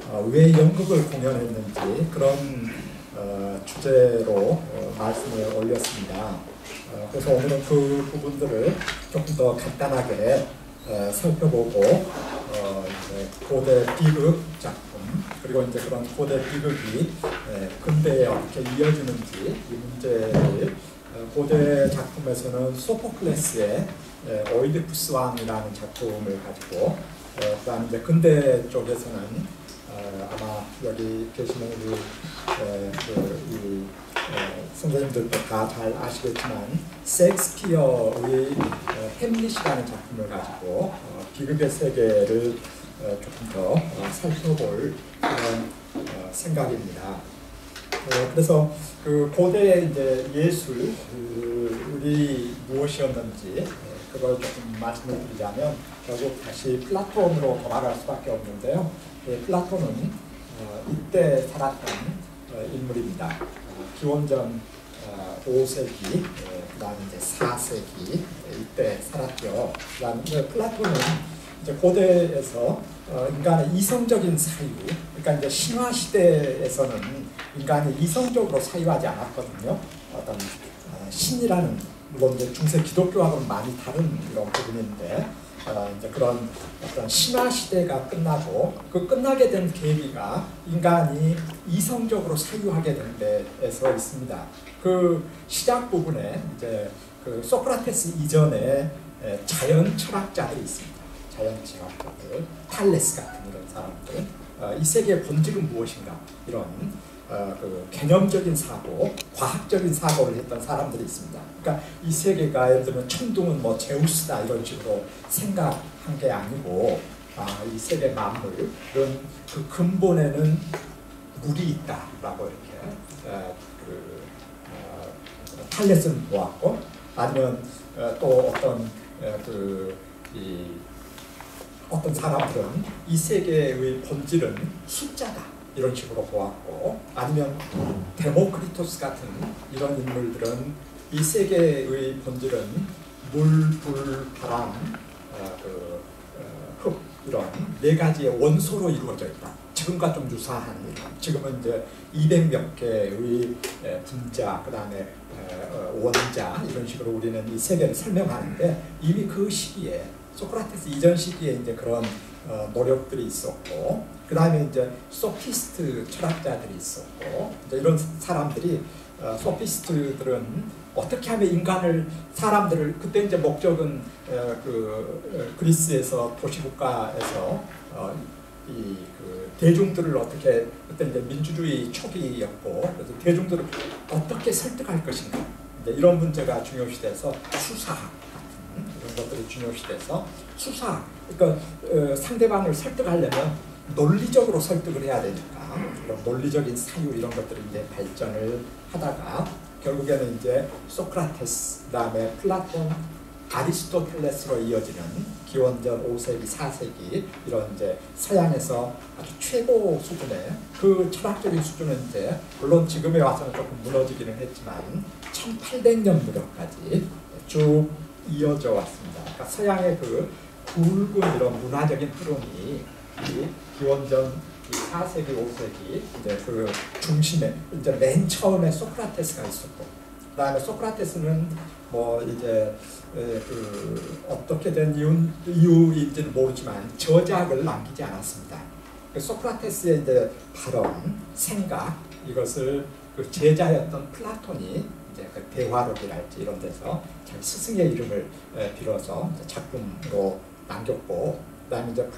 왜 연극을 공연했는지 그런 주제로 말씀을 올렸습니다. 그래서 오늘은 그 부분들을 조금 더 간단하게 살펴보고 이제 고대 비극 작품 그리고 이제 그런 고대 비극이 근대에 어떻게 이어지는지 이 문제를 고대 작품에서는 소포클레스의 오이디푸스 왕이라는 작품을 가지고 그다음 이제 근대 쪽에서는 아마 여기 계시는 우리 선생님들도 다 잘 아시겠지만 셰익스피어의 햄릿이라는 작품을 가지고 비극의 세계를 조금 더 살펴볼 생각입니다. 그래서 그 고대의 이제 예술이 무엇이었는지 그걸 조금 말씀을 드리자면 결국 다시 플라톤으로 돌아갈 수밖에 없는데요. 플라톤은 이때 살았던 인물입니다. 기원전 5세기, 그 다음에 이제 4세기 이때 살았죠. 그 다음에 플라톤은 이제 고대에서 인간의 이성적인 사유, 그러니까 이제 신화 시대에서는 인간이 이성적으로 사유하지 않았거든요. 어떤 신이라는 물론 이제 중세 기독교하고는 많이 다른 이런 부분인데 이제 그런 어떤 신화 시대가 끝나고 그 끝나게 된 계기가 인간이 이성적으로 사유하게 된 데에서 있습니다. 그 시작 부분에 이제 그 소크라테스 이전에 자연 철학자들이 있습니다. 자연 철학자들, 탈레스 같은 이런 사람들, 이 세계의 본질은 무엇인가 이런 그 개념적인 사고, 과학적인 사고를 했던 사람들이 있습니다. 그러니까 이 세계가 예를 들면 천둥은 뭐 제우스다 이런 식으로 생각한 게 아니고 이 세계 만물은 그 근본에는 물이 있다라고 이렇게 탈레스는 보았고 아니면 또 어떤 사람들은 이 세계의 본질은 숫자다. 이런 식으로 보았고 아니면 데모크리토스 같은 이런 인물들은 이 세계의 본질은 물, 불, 바람, 흙 이런 네 가지의 원소로 이루어져 있다. 지금과 좀 유사한 지금은 이제 200몇 개의 분자, 그 다음에 원자 이런 식으로 우리는 이 세계를 설명하는데 이미 그 시기에 소크라테스 이전 시기에 이제 그런 노력들이 있었고 그 다음에 이제 소피스트 철학자들이 있었고 이제 이런 사람들이 소피스트들은 어떻게 하면 사람들을 그때 이제 목적은 그리스에서 도시국가에서 그 대중들을 어떻게 그때 이제 민주주의 초기였고 그래서 대중들을 어떻게 설득할 것인가 이제 이런 문제가 중요시돼서 수사학 이런 것들이 중요시돼서 수사, 그러니까 상대방을 설득하려면 논리적으로 설득을 해야 되니까 그런 논리적인 사유 이런 것들이 이제 발전을 하다가 결국에는 이제 소크라테스, 그다음에 플라톤, 아리스토텔레스로 이어지는 기원전 5세기, 4세기 이런 이제 서양에서 아주 최고 수준의 그 철학적인 수준은 이제 물론 지금에 와서는 조금 무너지기는 했지만 1800년 무렵까지 쭉 이어져 왔습니다. 그러니까 서양의 그 굵은 이런 문화적인 흐름이 이 기원전 4세기, 5세기 이제 그 중심에 이제 맨 처음에 소크라테스가 있었고, 그다음에 소크라테스는 뭐 이제 그 어떻게 된 이유인지는 모르지만 저작을 남기지 않았습니다. 그 소크라테스의 이제 발언, 생각 이것을 그 제자였던 플라톤이 이제 그 대화록이랄지 이런 데서 자기 스승의 이름을 빌어서 작품으로 남겼고, 그다음에 이제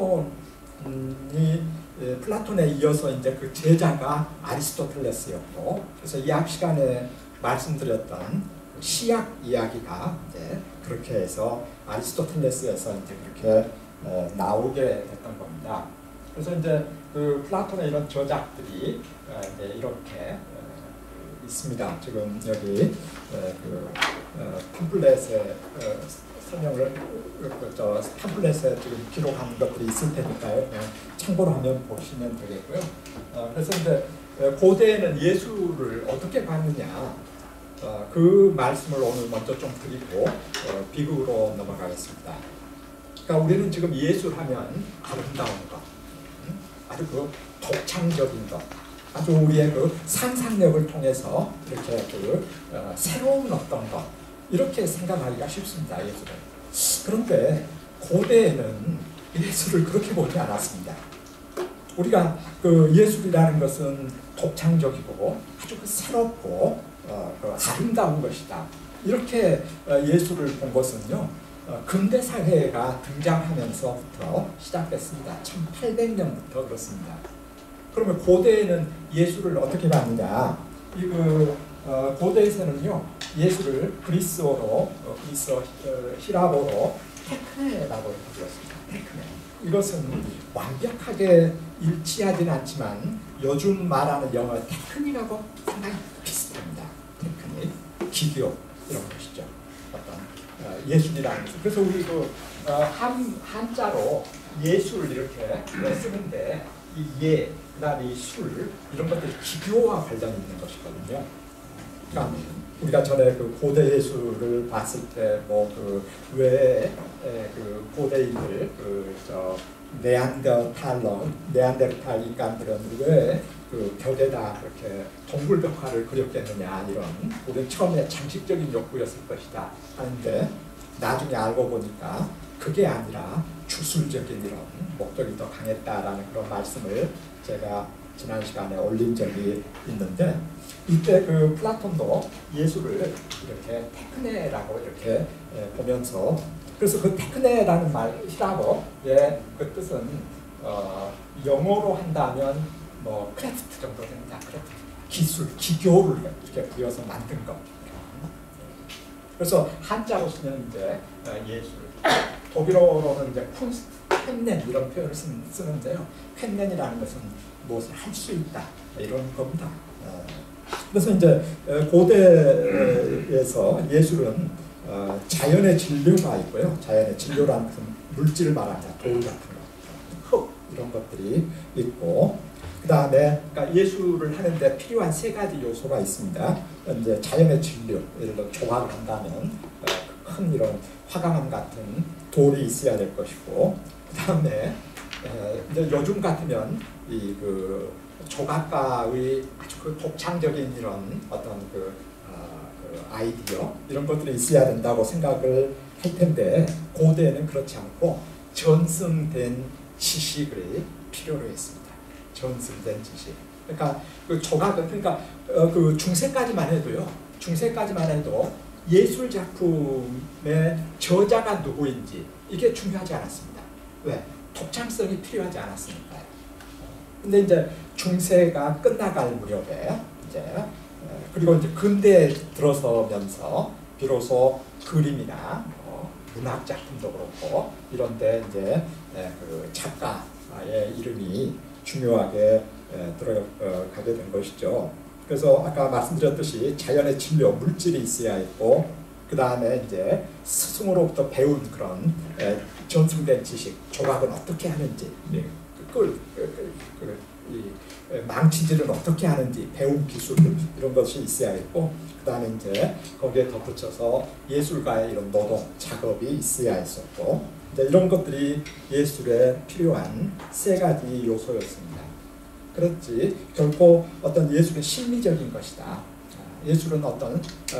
플라톤에 이어서 이제 그 제자가 아리스토텔레스였고, 그래서 이 앞 시간에 말씀드렸던 시약 이야기가 이제 그렇게 해서 아리스토텔레스에서 이제 그렇게 나오게 됐던 겁니다. 그래서 이제 그 플라톤의 이런 저작들이 이제 이렇게 있습니다. 지금 여기 팜플렛에 설명을 팜플렛에 지금 기록한 것들이 있을 테니까요. 그냥 참고로 하면 보시면 되겠고요. 그래서 이제 고대에는 예술을 어떻게 봤느냐 그 말씀을 오늘 먼저 좀 드리고 비극으로 넘어가겠습니다. 그러니까 우리는 지금 예술하면 아름다운 것, 아주 그 독창적인 것, 아주 우리의 그 상상력을 통해서 이렇게 새로운 어떤 것, 이렇게 생각하기가 쉽습니다. 예술을. 그런데 고대에는 예술을 그렇게 보지 않았습니다. 우리가 그 예술이라는 것은 독창적이고 아주 새롭고 아름다운 것이다. 이렇게 예술을 본 것은요, 근대 사회가 등장하면서부터 시작됐습니다. 1800년부터 그렇습니다. 그러면 고대에는 예술을 어떻게 봤느냐? 고대에서는요, 예술을 그리스어로, 히라보로 테크네라고 불렀습니다. 테크네. 이것은 완벽하게 일치하지는 않지만 요즘 말하는 영어 테크닉하고 상당히 비슷합니다. 테크닉, 기교 이런 것이죠. 어떤 예술이라는 것은. 그래서 우리 한자로 예술 이렇게 쓰는데 이 예, 그다음에 이 술 이런 것들이 기교와 관련이 있는 것이거든요. 그러니까 우리가 전에 그 고대 예술을 봤을 때 왜 고대인들 네안데르탈 인간들은 왜 그 벽에다 그렇게 동굴벽화를 그렸겠느냐, 이런 우리는 처음에 장식적인 욕구였을 것이다 하는데 나중에 알고 보니까 그게 아니라 주술적인 이런 목적이 더 강했다라는 그런 말씀을 제가 지난 시간에 올린 적이 있는데, 이때 그 플라톤도 예술을 이렇게 테크네라고 이렇게 보면서, 그래서 그 테크네라는 말, 히라보의 그 뜻은 영어로 한다면 크래프트 정도 됩니다. 크래프트, 기술, 기교를 이렇게 부여서 만든 것. 그래서 한자로 쓰면 이제 예술, 독일어로는 이제 쿤스트, 퀼넨 이런 표현을 쓰는데요. 퀼넨이라는 것은 무엇을 할 수 있다, 이런 겁니다. 그래서 이제 고대에서 예술은 자연의 진료가 있고요. 자연의 진료라는 것은 물질을 말합니다. 돌 같은 거, 흙 이런 것들이 있고, 그 다음에 그러니까 예술을 하는데 필요한 세 가지 요소가 있습니다. 이제 자연의 진료, 예를 들어 조각을 한다면 큰 이런 화강암 같은 돌이 있어야 될 것이고, 그 다음에 이제 요즘 같으면 그 조각가의 아주 그 독창적인 이런 어떤 그 아이디어 이런 것들이 있어야 된다고 생각을 할 텐데, 고대에는 그렇지 않고 전승된 지식을 필요로 했습니다. 전승된 지식. 그러니까 그 조각은, 그러니까 그 중세까지만 해도요. 중세까지만 해도 예술 작품의 저자가 누구인지 이게 중요하지 않았습니다. 왜? 독창성이 필요하지 않았으니까요. 근데 이제 중세가 끝나갈 무렵에 이제 그리고 이제 근대에 들어서면서 비로소 그림이나 문학 작품도 그렇고 이런데 이제 그 작가의 이름이 중요하게 들어가게 된 것이죠. 그래서 아까 말씀드렸듯이 자연의 진료, 물질이 있어야 했고, 그 다음에 이제 스승으로부터 배운 그런 전승된 지식, 조각은 어떻게 하는지, 망치질은 어떻게 하는지 배운 기술 이런 것이 있어야 했고, 그 다음에 이제 거기에 덧붙여서 예술가의 이런 노동, 작업이 있어야 했었고, 이제 이런 것들이 예술에 필요한 세 가지 요소였습니다. 그렇지 결코 어떤 예술의 심미적인 것이다. 예술은 어떤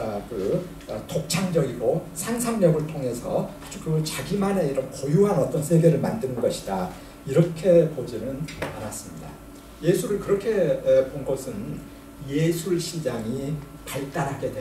독창적이고 상상력을 통해서 아주 그 자기만의 이런 고유한 어떤 세계를 만드는 것이다. 이렇게 보지는 않았습니다. 예술을 그렇게 본 것은 예술 시장이 발달하게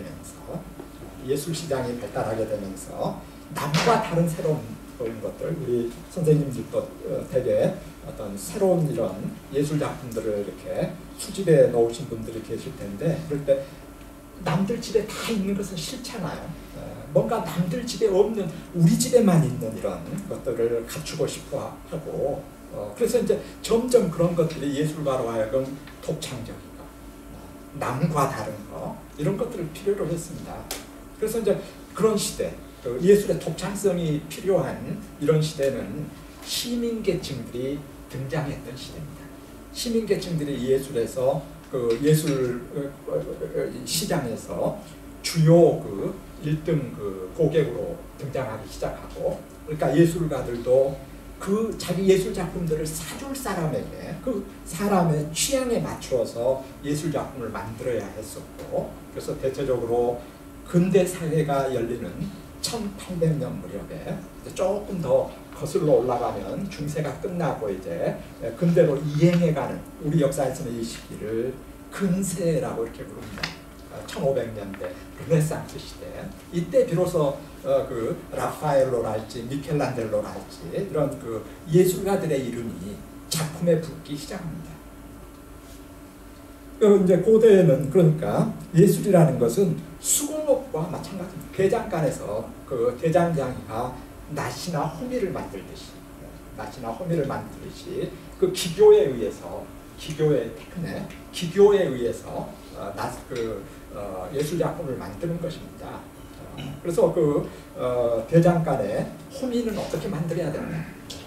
되면서 남과 다른 새로운 것들, 우리 선생님들도 되게 어떤 새로운 이런 예술 작품들을 이렇게 수집해 놓으신 분들이 계실 텐데, 그럴 때 남들 집에 다 있는 것은 싫잖아요. 뭔가 남들 집에 없는 우리 집에만 있는 이런 것들을 갖추고 싶어 하고, 그래서 이제 점점 그런 것들이 예술가로 하여금 독창적인 거, 남과 다른 거 이런 것들을 필요로 했습니다. 그래서 이제 그런 시대, 예술의 독창성이 필요한 이런 시대는 시민계층들이 등장했던 시대입니다. 시민계층들이 예술에서 그 예술 시장에서 주요 그 1등 그 고객으로 등장하기 시작하고, 그러니까 예술가들도 그 자기 예술 작품들을 사줄 사람에게 그 사람의 취향에 맞추어서 예술 작품을 만들어야 했었고, 그래서 대체적으로 근대 사회가 열리는 1800년 무렵에 조금 더 거슬러 올라가면 중세가 끝나고 이제 근대로 이행해가는, 우리 역사에서는 이 시기를 근세라고 이렇게 부릅니다. 1500년대 르네상스 시대, 이때 비로소 그 라파엘로랄지 미켈란젤로랄지 이런 그 예술가들의 이름이 작품에 붙기 시작합니다. 이제 고대에는 그러니까 예술이라는 것은 수공업과 마찬가지입니다. 대장간에서 그 대장장이가 낫이나 호미를 만들듯이 그 기교에 의해서 기교에 의해서 예술 작품을 만드는 것입니다. 그래서 그 대장간에 호미는 어떻게 만들어야 되느냐?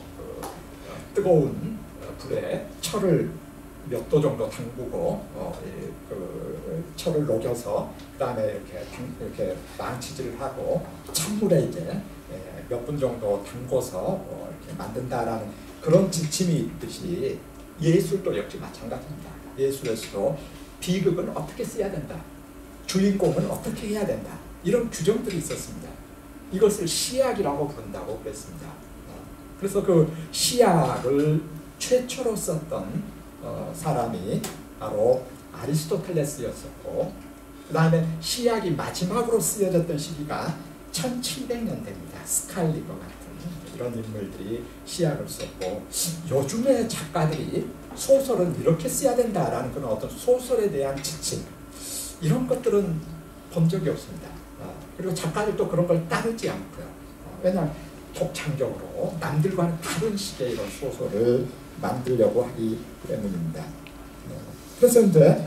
뜨거운 불에 철을 몇 도 정도 담그고 그 철을 녹여서 그다음에 이렇게 망치질을 하고 찬물에 이제 몇 분 정도 담궈서 이렇게 만든다라는 그런 지침이 있듯이 예술도 역시 마찬가지입니다. 예술에서도 비극은 어떻게 써야 된다, 주인공은 어떻게 해야 된다, 이런 규정들이 있었습니다. 이것을 시약이라고 부른다고 그랬습니다. 그래서 그 시약을 최초로 썼던 사람이 바로 아리스토텔레스였었고, 그 다음에 시약이 마지막으로 쓰여졌던 시기가 1700년대입니다. 스칼리거 같은 이런 인물들이 시약을 썼고, 요즘의 작가들이 소설은 이렇게 써야 된다라는 그런 어떤 소설에 대한 지침, 이런 것들은 본 적이 없습니다. 그리고 작가들도 그런 걸 따르지 않고요. 왜냐하면 독창적으로 남들과는 다른 식의 이런 소설을 만들려고 하기 때문입니다. 그래서 이제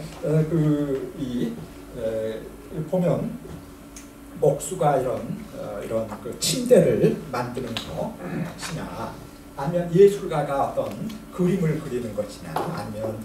보면 목수가 이런 그 침대를 만드는 것이나, 아니면 예술가가 어떤 그림을 그리는 것이나, 아니면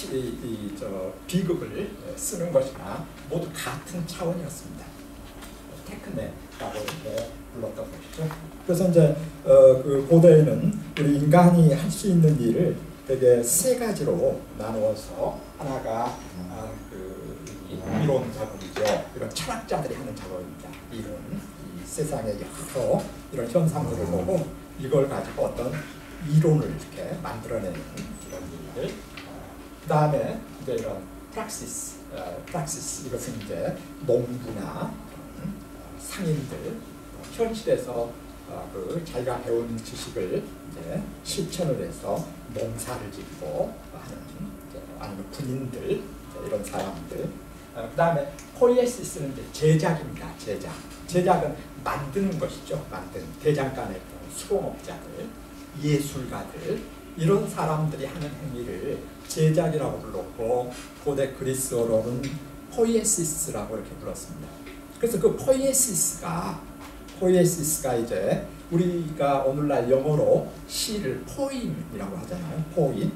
비극을 쓰는 것이나 모두 같은 차원이었습니다. 테크네라고 이렇게 불렀던 것이죠. 그래서 이제 그 고대에는 우리 인간이 할 수 있는 일을 되게 세 가지로 나누어서, 하나가 그 이론 작업이죠. 이런 철학자들이 하는 작업입니다. 이론, 이 세상의 여러 이런 현상들을 보고 이걸 가지고 어떤 이론을 이렇게 만들어내는 이런 일들. 그 다음에 이제 이런 프락시스, 이것은 이제 농부나 상인들, 현실에서 그 자기가 배운 지식을 이제 실천을 해서 농사를 짓고 하는, 아니면 군인들, 이런 사람들. 그 다음에 포이에시스는 이제 제작입니다. 제작은 만드는 것이죠. 대장간의 수공업자들, 예술가들, 이런 사람들이 하는 행위를 제작이라고 불렀고, 고대 그리스어로는 포이에시스라고 이렇게 불렀습니다. 그래서 그 포이에시스가 이제 우리가 오늘날 영어로 시를 포임이라고 하잖아요. 포임.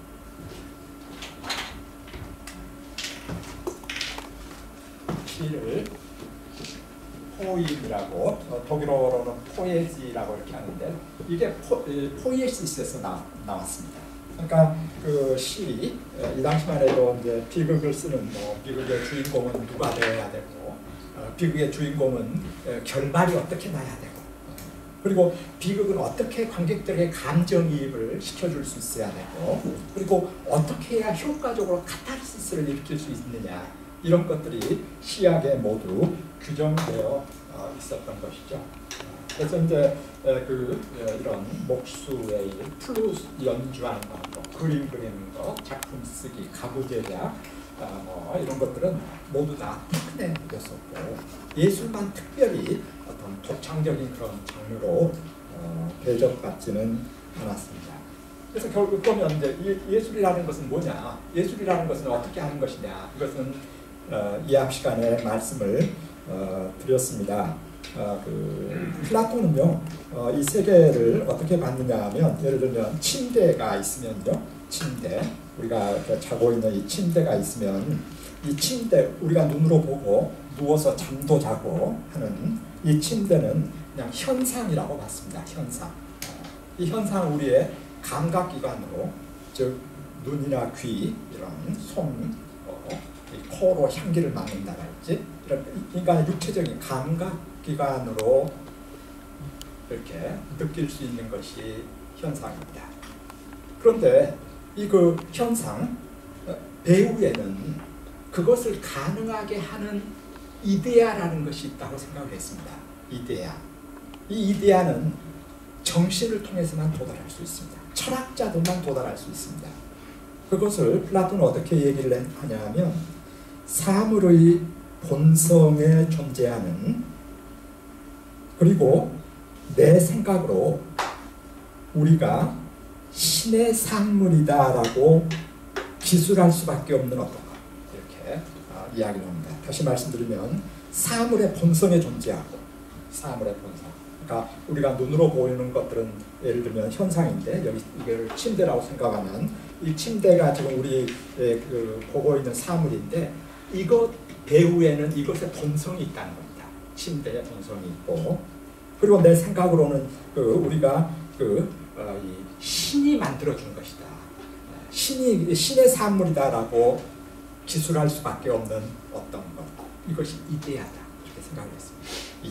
시를 포임이라고, 독일어로는 포에지라고 이렇게 하는데, 이게 포이에시스에서 나왔습니다. 그러니까 그 시, 이 당시만 해도 이제 비극을 쓰는 비극의 주인공은 누가 되어야 되고, 비극의 주인공은 결말이 어떻게 나야 되고, 그리고 비극은 어떻게 관객들에게 감정이입을 시켜줄 수 있어야 되고, 그리고 어떻게 해야 효과적으로 카타르시스를 일으킬 수 있느냐, 이런 것들이 시약에 모두 규정되어 있었던 것이죠. 그래서 이제 이런 목수의 일, 플룻 연주하는 거, 그림 그리는 거, 작품 쓰기, 가구 제작, 이런 것들은 모두 다 테크네였었고, 예술만 특별히 어떤 독창적인 그런 장르로 대접받지는 않았습니다. 그래서 결국 보면 이제 예술이라는 것은 뭐냐, 예술이라는 것은 어떻게 하는 것이냐, 이것은 이합 시간에 말씀을 드렸습니다. 플라톤은요, 이 세계를 어떻게 봤느냐 하면, 예를 들면 침대가 있으면요, 침대, 우리가 자고 있는 이 침대가 있으면, 이 침대, 우리가 눈으로 보고 누워서 잠도 자고 하는 이 침대는 그냥 현상이라고 봤습니다. 현상. 이 현상 우리의 감각기관으로, 즉 눈이나 귀, 이런 손, 코로 향기를 맡는다랄지, 그러니까 육체적인 감각기관으로 이렇게 느낄 수 있는 것이 현상입니다. 그런데 이 그 현상, 배우에는 그것을 가능하게 하는 이데아라는 것이 있다고 생각을 했습니다. 이데아. 이 이데아는 정신을 통해서만 도달할 수 있습니다. 철학자들만 도달할 수 있습니다. 그것을 플라톤은 어떻게 얘기를 하냐면, 사물의 본성에 존재하는, 그리고 내 생각으로 우리가 신의 산물이다라고 기술할 수밖에 없는 어떤 것, 이렇게 이야기를 합니다. 다시 말씀드리면, 사물의 본성에 존재하고, 사물의 본성, 그러니까 우리가 눈으로 보이는 것들은 예를 들면 현상인데, 여기 이걸 침대라고 생각하면 이 침대가 지금 우리 보고 있는 사물인데, 이것 배후에는 이것의 본성이 있다는 겁니다. 침대의 본성이 있고, 그리고 내 생각으로는 우리가 이 신이 만들어준 것이다. 신의 산물이다라고 기술할 수밖에 없는 어떤 것. 이것이 이데아다. 이렇게 생각을 했습니다.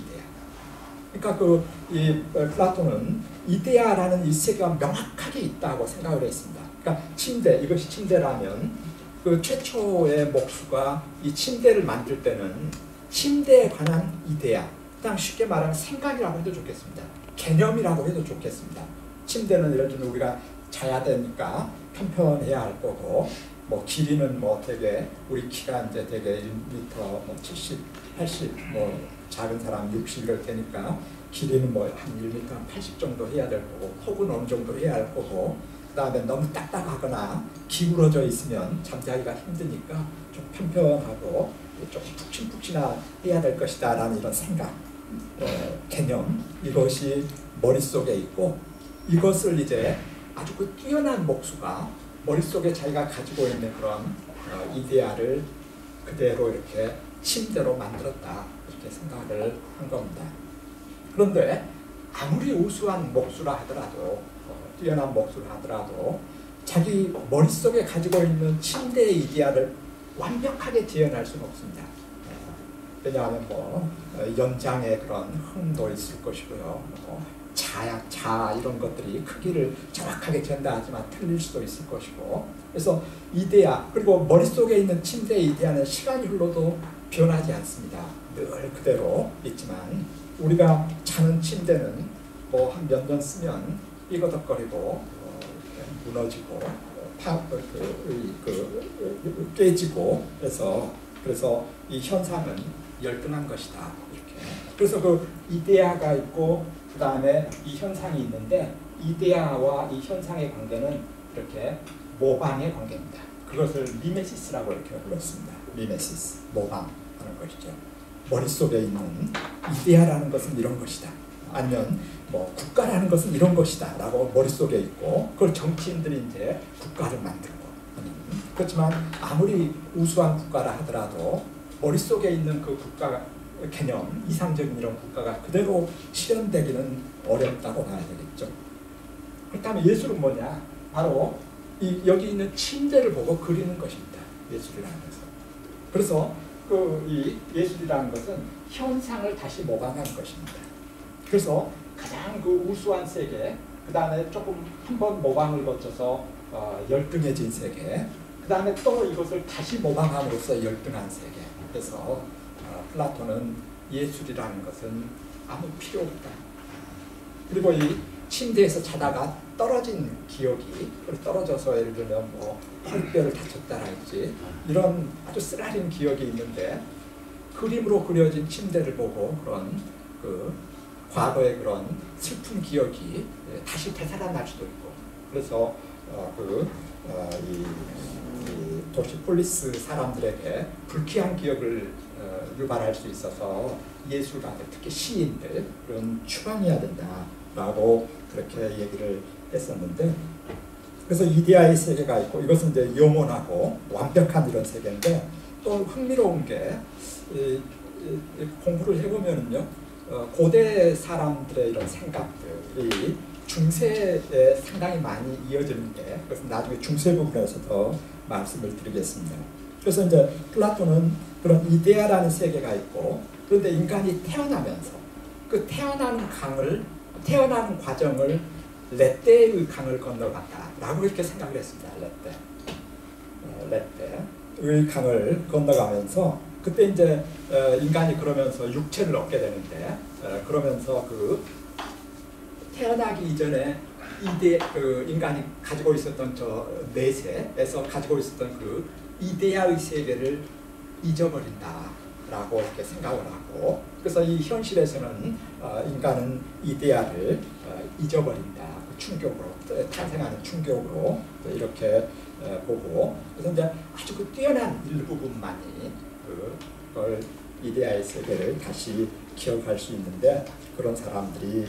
이데아. 그러니까 이 플라톤은 이데아라는 이 세계가 명확하게 있다고 생각을 했습니다. 그러니까 침대, 이것이 침대라면 그 최초의 목수가 이 침대를 만들 때는 침대에 관한 이데아, 그냥 쉽게 말하면 생각이라고 해도 좋겠습니다. 개념이라고 해도 좋겠습니다. 침대는 예를 들면 우리가 자야 되니까 편편해야 할 거고, 뭐 길이는 뭐 되게 우리 키가 이제 되게 1m 뭐 70, 80, 뭐 작은 사람 60 이럴 테니까 길이는 뭐 한 1m 80 정도 해야 될 거고, 폭은 어느 정도 해야 할 거고, 그 다음에 너무 딱딱하거나 기울어져 있으면 잠자기가 힘드니까 좀 편편하고 좀 푹신푹신해야 될 것이다 라는 이런 생각, 개념, 이것이 머릿속에 있고, 이것을 이제 아주 그 뛰어난 목수가 머릿속에 자기가 가지고 있는 그런 이데아를 그대로 이렇게 침대로 만들었다, 이렇게 생각을 한 겁니다. 그런데 아무리 우수한 목수라 하더라도, 뛰어난 목수라 하더라도 자기 머릿속에 가지고 있는 침대의 이데아를 완벽하게 재현할 수는 없습니다. 왜냐하면 뭐 연장의 그런 흠도 있을 것이고요, 자 이런 것들이 크기를 정확하게 재현다 하지만 틀릴 수도 있을 것이고, 그래서 이데아, 그리고 머릿속에 있는 침대의 이데아는 시간이 흘러도 변하지 않습니다. 늘 그대로 있지만, 우리가 자는 침대는 뭐 한 몇 년 쓰면 삐거덕거리고 무너지고 깨지고, 그래서 이 현상은 열등한 것이다, 이렇게. 그래서 그 이데아가 있고 그 다음에 이 현상이 있는데, 이데아와 이 현상의 관계는 이렇게 모방의 관계입니다. 그것을 미메시스라고 이렇게 불렀습니다. 미메시스, 모방하는 것이죠. 머릿속에 있는 이데아라는 것은 이런 것이다, 아니면 뭐 국가라는 것은 이런 것이다 라고 머릿속에 있고, 그걸 정치인들이 이제 국가를 만들고, 그렇지만 아무리 우수한 국가라 하더라도 머릿속에 있는 그 국가 개념, 이상적인 이런 국가가 그대로 실현되기는 어렵다고 봐야 되겠죠. 그렇다면 예술은 뭐냐? 바로 여기 있는 침대를 보고 그리는 것입니다. 예술이라는 것은. 그래서 이 예술이라는 것은 현상을 다시 모방하는 것입니다. 그래서 가장 그 우수한 세계, 그 다음에 조금 한번 모방을 거쳐서 열등해진 세계, 그 다음에 또 이것을 다시 모방함으로써 열등한 세계. 그래서 플라톤은 예술이라는 것은 아무 필요 없다. 그리고 이 침대에서 자다가 떨어진 기억이, 떨어져서 예를 들면 뭐 허리뼈를 다쳤다랄지 이런 아주 쓰라린 기억이 있는데, 그림으로 그려진 침대를 보고 그런 과거의 그런 슬픈 기억이 다시 되살아날 수도 있고, 그래서 이 도시 폴리스 사람들에게 불쾌한 기억을 유발할 수 있어서 예술가들, 특히 시인들, 그런 추방해야 된다라고 그렇게 얘기를 했었는데, 그래서 이데아의 세계가 있고, 이것은 이제 영원하고 완벽한 이런 세계인데, 또 흥미로운 게 공부를 해보면요, 고대 사람들의 이런 생각들이 중세에 상당히 많이 이어지는데 그것은 나중에 중세 부분에서 더 말씀을 드리겠습니다. 그래서 이제 플라톤은 그런 이데아라는 세계가 있고 그런데 인간이 태어나면서 그 태어나는 과정을 레떼의 강을 건너간다라고 이렇게 생각을 했습니다. 레떼의 강을 건너가면서 그때 이제 인간이 그러면서 육체를 얻게 되는데 그러면서 그 태어나기 이전에 그 인간이 가지고 있었던 저 내세에서 가지고 있었던 그 이데아의 세계를 잊어버린다라고 이렇게 생각을 하고 그래서 이 현실에서는 인간은 이데아를 잊어버린다. 그 충격으로 탄생하는 충격으로 이렇게 보고 그래서 이제 아주 그 뛰어난 일부분만이 그걸 이데아의 세계를 다시 기억할 수 있는데 그런 사람들이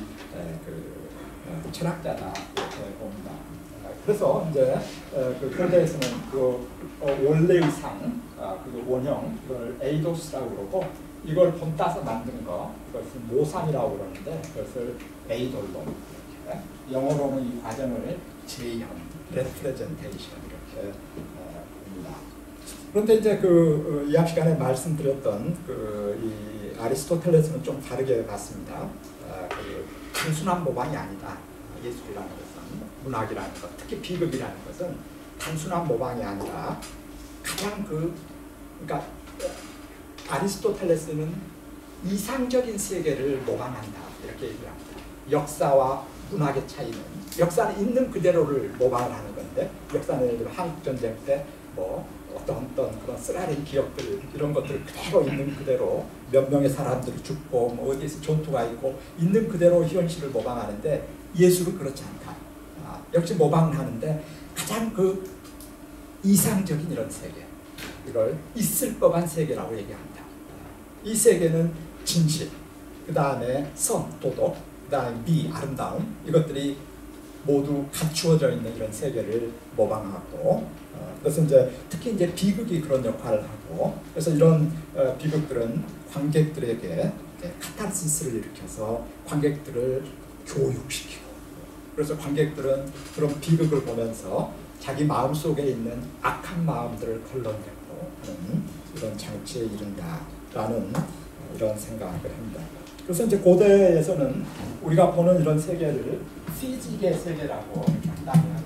철학자다 이렇게 봅니다. 그래서 이제 그에 대해서는 그 원래의 상, 그 원형 이걸 에이도스라고 그러고 이걸 본따서 만든 거 그것을 모상이라고 그러는데 그것을 에이돌로 이렇게 영어로는 이 과정을 재현, representation 이렇게 봅니다. 그런데 이제 그 이학 시간에 말씀드렸던 이 아리스토텔레스는 좀 다르게 봤습니다. 그 단순한 모방이 아니다. 예술이라는 것은 문학이라는 것, 특히 비극이라는 것은 단순한 모방이 아니라 가장 그러니까 아리스토텔레스는 이상적인 세계를 모방한다 이렇게 얘기를 합니다. 역사와 문학의 차이는 역사는 있는 그대로를 모방을 하는 건데 역사는 예를 들면 한국 전쟁 때 뭐 어떤 그런 쓰라린 기억들 이런 것들 그대로 있는 그대로 몇 명의 사람들이 죽고 뭐 어디에서 전투가 있고 있는 그대로 현실을 모방하는데 예술은 그렇지 않다. 역시 모방을 하는데 가장 그 이상적인 이런 세계 이걸 있을 법한 세계라고 얘기합니다. 이 세계는 진실, 그 다음에 선, 도덕, 그 다음에 미, 아름다움 이것들이 모두 갖추어져 있는 이런 세계를 모방하고 그래서 이제 특히 이제 비극이 그런 역할을 하고 그래서 이런 비극들은 관객들에게 카타르시스를 일으켜서 관객들을 교육시키고 그래서 관객들은 그런 비극을 보면서 자기 마음속에 있는 악한 마음들을 걸러내고 하는 이런 장치에 이른다라는 이런 생각을 합니다. 그래서 이제 고대에서는 우리가 보는 이런 세계를 피직의 세계라고 한다면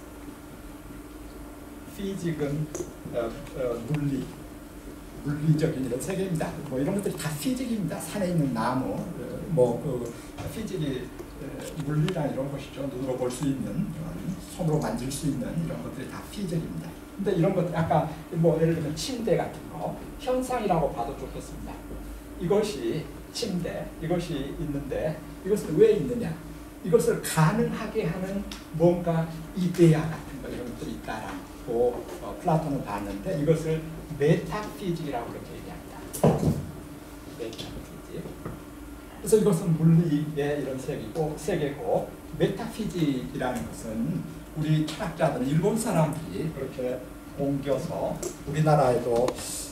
피직은 물리적인 이런 세계입니다. 뭐 이런 것들이 다 피직입니다. 산에 있는 나무, 그 피직이 물리랑 이런 것이죠. 눈으로 볼 수 있는, 손으로 만질 수 있는 이런 것들이 다 피직입니다. 근데 이런 것들 아까 뭐 예를 들면 침대 같은 거 현상이라고 봐도 좋겠습니다. 이것이 침대, 이것이 있는데 이것은 왜 있느냐? 이것을 가능하게 하는 뭔가 이데아 같은 거 이런 것들이 있다라고 플라톤은 봤는데 이것을 메타피직이라고 그렇게 얘기합니다. 메타피직. 그래서 이것은 물리의 이런 세계고 메타피직이라는 것은 우리 철학자들은 일본 사람들이 그렇게 옮겨서 우리나라에도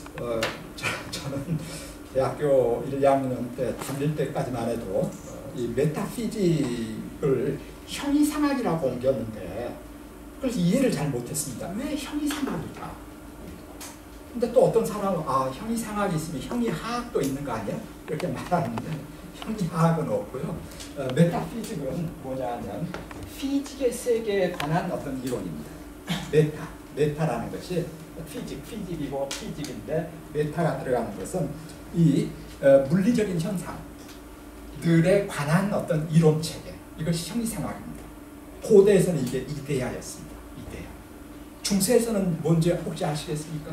저는 대학교 1, 2학년 때 다닐 때까지만 해도 이 메타피직을 형이상학이라고 옮겼는데 그래서 이해를 잘 못했습니다. 왜 형이상학일까? 근데 또 어떤 사람은 형이상학이 있으면 형이하학도 있는 거 아니야? 이렇게 말하는데 형이하학은 없고요. 메타피직은 뭐냐면 피직의 세계에 관한 어떤 이론입니다. 메타라는 것이 피직이고 피직인데 메타가 들어가는 것은 이 물리적인 현상들에 관한 어떤 이론 체계 이것이 형이상학입니다. 고대에서는 이게 이데아였습니다. 이데아. 중세에서는 뭔지 혹시 아시겠습니까?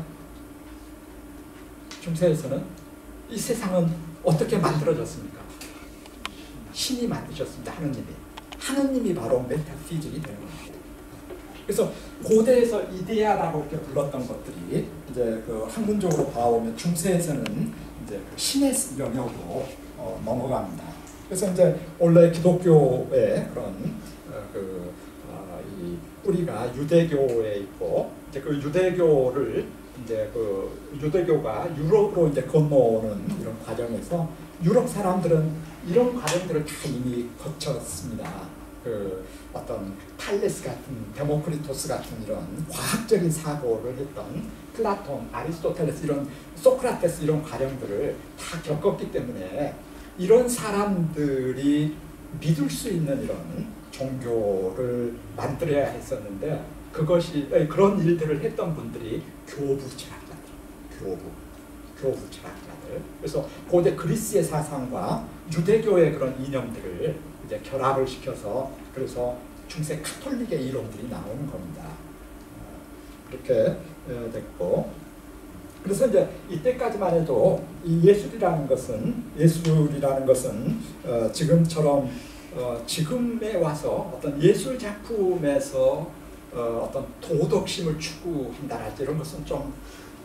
중세에서는 이 세상은 어떻게 만들어졌습니까? 신이 만드셨습니다. 하느님이 바로 메타피직이 되는 겁니다. 그래서 고대에서 이데아라고 이렇게 불렀던 것들이 이제 그 학문적으로 봐오면 중세에서는 이제 그 신의 영역으로 넘어갑니다. 그래서 이제 원래 기독교의 그런 이 뿌리가 유대교에 있고 이제 그 유대교를 이제 그 유대교가 유럽으로 이제 건너오는 이런 과정에서 유럽 사람들은 이런 과정들을 다 이미 거쳤습니다. 그 어떤 탈레스 같은 데모크리토스 같은 이런 과학적인 사고를 했던 플라톤, 아리스토텔레스 이런 소크라테스 이런 과정들을 다 겪었기 때문에 이런 사람들이 믿을 수 있는 이런 종교를 만들어야 했었는데 그런 일들을 했던 분들이 교부 철학자들, 교부 철학자들. 그래서 고대 그리스의 사상과 유대교의 그런 이념들을 이제 결합을 시켜서 그래서 중세 카톨릭의 이론들이 나오는 겁니다. 이렇게 됐고, 그래서 이제 이때까지만 해도 이 예술이라는 것은 지금처럼 지금에 와서 어떤 예술 작품에서 어떤 도덕심을 추구한다랄지 이런 것은 좀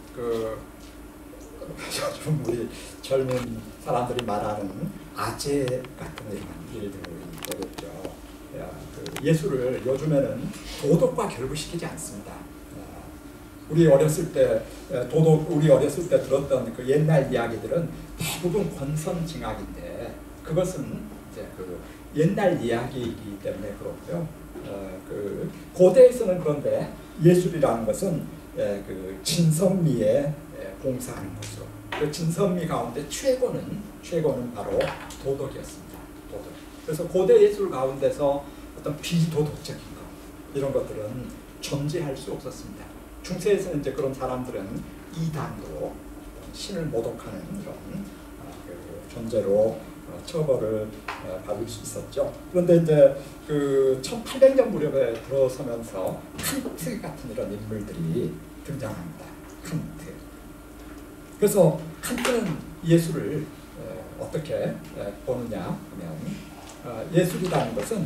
우리 젊은 사람들이 말하는 아재 같은 이런 일들이 되겠죠. 예술을 요즘에는 도덕과 결부시키지 않습니다. 우리 어렸을 때 들었던 그 옛날 이야기들은 대부분 권선징악인데 그것은 이제 그 옛날 이야기이기 때문에 그렇고요. 그 고대에서는 그런데 예술이라는 것은 그 진선미에 봉사하는 것으로, 그 진선미 가운데 최고는 바로 도덕이었습니다. 도덕. 그래서 고대 예술 가운데서 어떤 비도덕적인 것 이런 것들은 존재할 수 없었습니다. 중세에서는 이제 그런 사람들은 이단으로 신을 모독하는 이런 그 존재로 처벌을 받을 수 있었죠. 그런데 이제 그 1800년 무렵에 들어서면서 칸트 같은 이런 인물들이 등장합니다. 칸트. 그래서 칸트는 예술을 어떻게 보느냐 하면 예술이라는 것은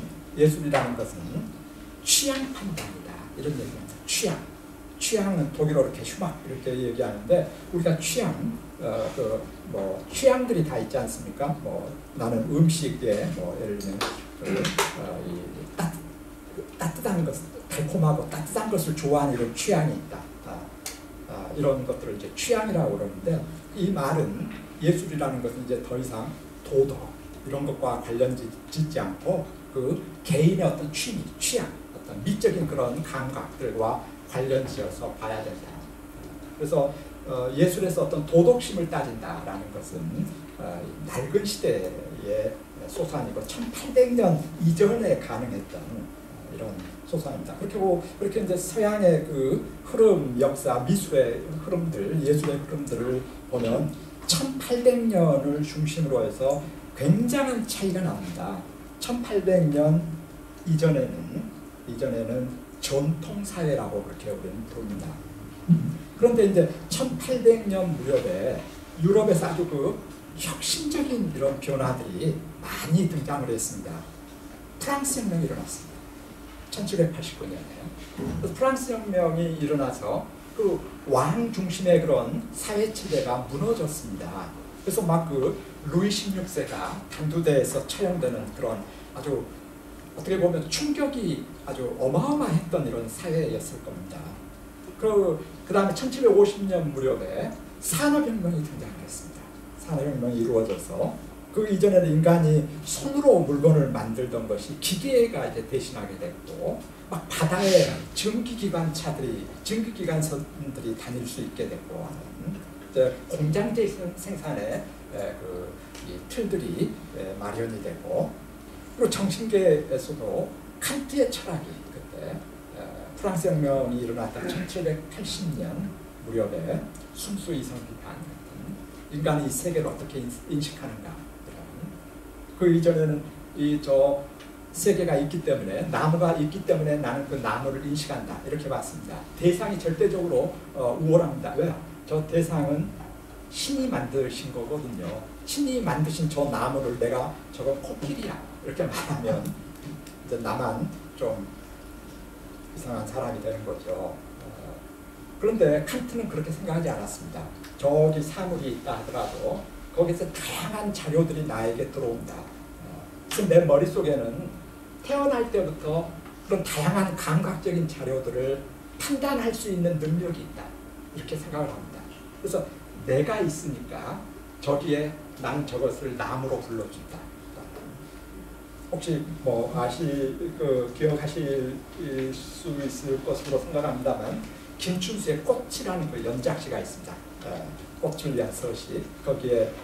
취향 판단이다 이런 얘기입니다. 취향은 독일어로 이렇게 슈막 이렇게 얘기하는데 우리가 취향들이 다 있지 않습니까? 뭐 나는 음식에 뭐 예를 들면 따뜻한 것, 달콤하고 따뜻한 것을 좋아하는 이런 취향이 있다. 이런 것들을 이제 취향이라고 그러는데 이 말은 예술이라는 것은 이제 더 이상 도덕 이런 것과 관련 짓지 않고 그 개인의 어떤 취향, 어떤 미적인 그런 감각들과 관련지어서 봐야 된다. 그래서 예술에서 어떤 도덕심을 따진다라는 것은 낡은 시대의 소산이고 1800년 이전에 가능했던 이런 소산입니다. 그렇게 이제 서양의 그 흐름, 역사, 미술의 흐름들, 예술의 흐름들을 보면 1800년을 중심으로 해서 굉장한 차이가 납니다. 1800년 이전에는 전통사회라고 그렇게 우리는 부릅니다. 그런데 이제 1800년 무렵에 유럽에서 아주 그 혁신적인 이런 변화들이 많이 등장을 했습니다. 프랑스 혁명이 일어났습니다. 1789년에요. 그래서 프랑스 혁명이 일어나서 그 왕 중심의 그런 사회 체제가 무너졌습니다. 그래서 막 그 루이 16세가 단두대에서 처형되는 그런 아주 어떻게 보면 충격이 아주 어마어마했던 이런 사회였을 겁니다. 그 다음에 1750년 무렵에 산업혁명이 등장했습니다. 산업혁명이 이루어져서 그 이전에는 인간이 손으로 물건을 만들던 것이 기계가 이제 대신하게 됐고 막 바다에 전기기관선들이 다닐 수 있게 됐고 하는 이제 공장제 생산의 이 틀들이 마련이 되고 그리고 정신계에서도 칸트의 철학이 그때 프랑스 혁명이 일어났던 1780년 무렵에 순수 이성 비판 같은 인간이 이 세계를 어떻게 인식하는가 그 이전에는 저 세계가 있기 때문에 나무가 있기 때문에 나는 그 나무를 인식한다 이렇게 봤습니다. 대상이 절대적으로 우월합니다. 왜요? 저 대상은 신이 만드신 거거든요. 신이 만드신 저 나무를 내가 저건 코끼리야 이렇게 말하면 이제 나만 좀 이상한 사람이 되는 거죠. 그런데 칸트는 그렇게 생각하지 않았습니다. 저기 사물이 있다 하더라도 거기서 다양한 자료들이 나에게 들어온다. 그래서 내 머릿속에는 태어날 때부터 그런 다양한 감각적인 자료들을 판단할 수 있는 능력이 있다. 이렇게 생각을 합니다. 그래서 내가 있으니까 저기에 난 저것을 나무로 불러준다. 혹시 뭐 기억하실 수 있을 것으로 생각합니다만 김춘수의 꽃이라는 그 연작시가 있습니다. 꽃을 위한 서시. 거기에